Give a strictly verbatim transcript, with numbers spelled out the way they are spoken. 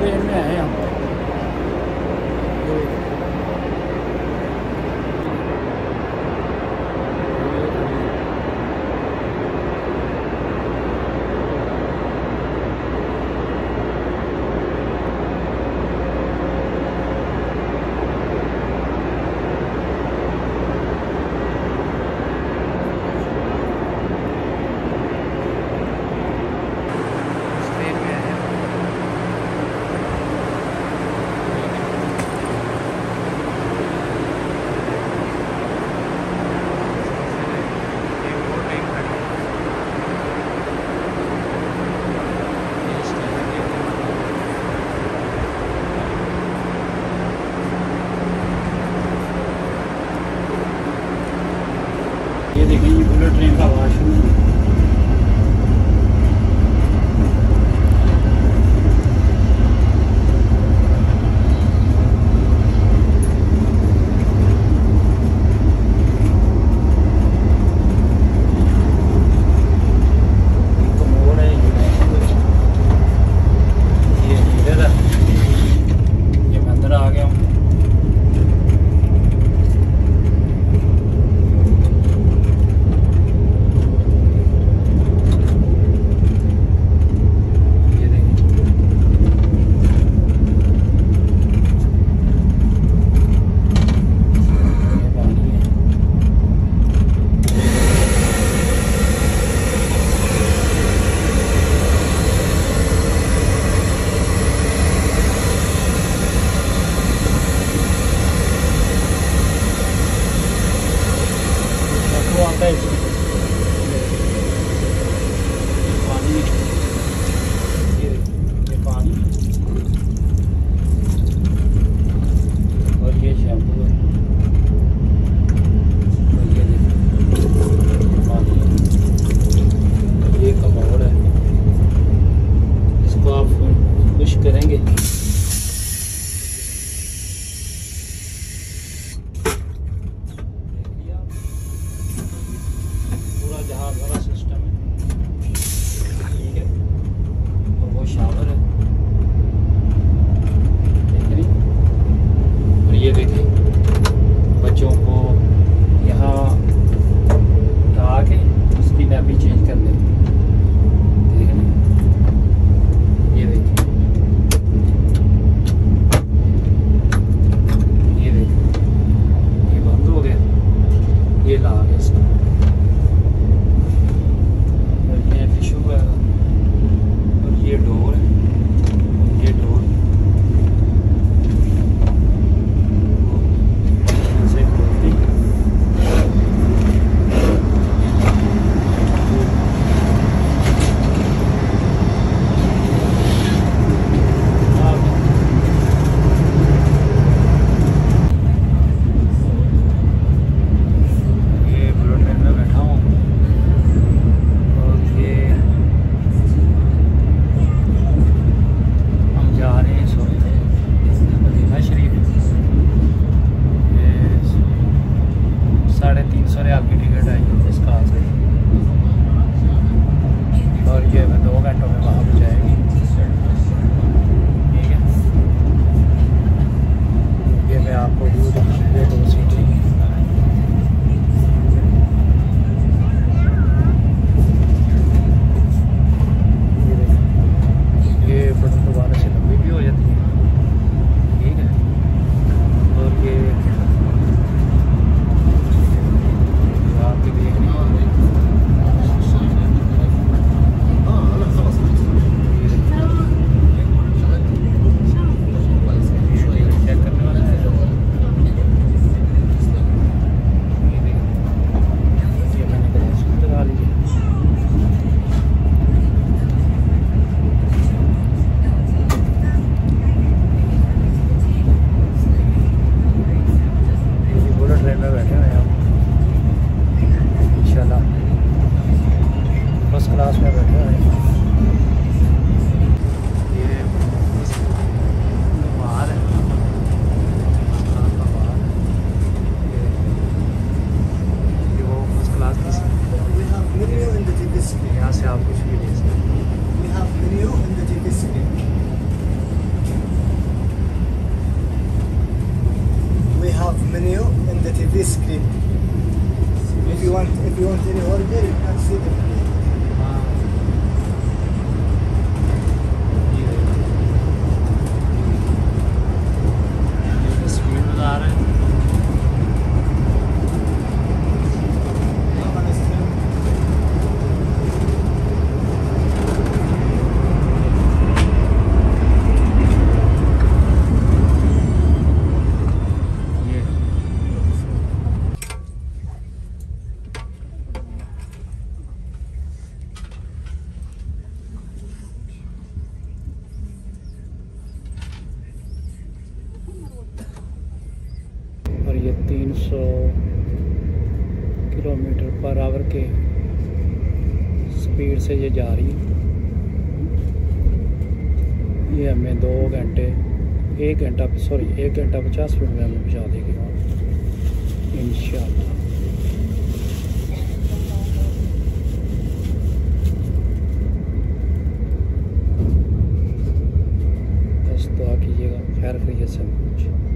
Train में आए हम। ये देखिए ये बुलेट ट्रेन का वॉशरूम है। पानी ये ये पानी और ये शैम्पू है और ये पानी, ये कमोड है, इसको आप खुश करेंगे। जहाज वाला सिस्टम है, ठीक है, और वो शावर है, देख रही। और ये देखिए बच्चों को यहाँ ला के उसकी नैपी चेंज कर देते, देख रही। ये देखिए सौ किलोमीटर पर आवर के स्पीड से ये जा रही है। ये हमें दो घंटे एक घंटा सॉरी एक घंटा पचास मिनट में हमें पहुँचा देगी वहाँ इंशाल्लाह। बस दुआ कीजिएगा खैर खैरियत से।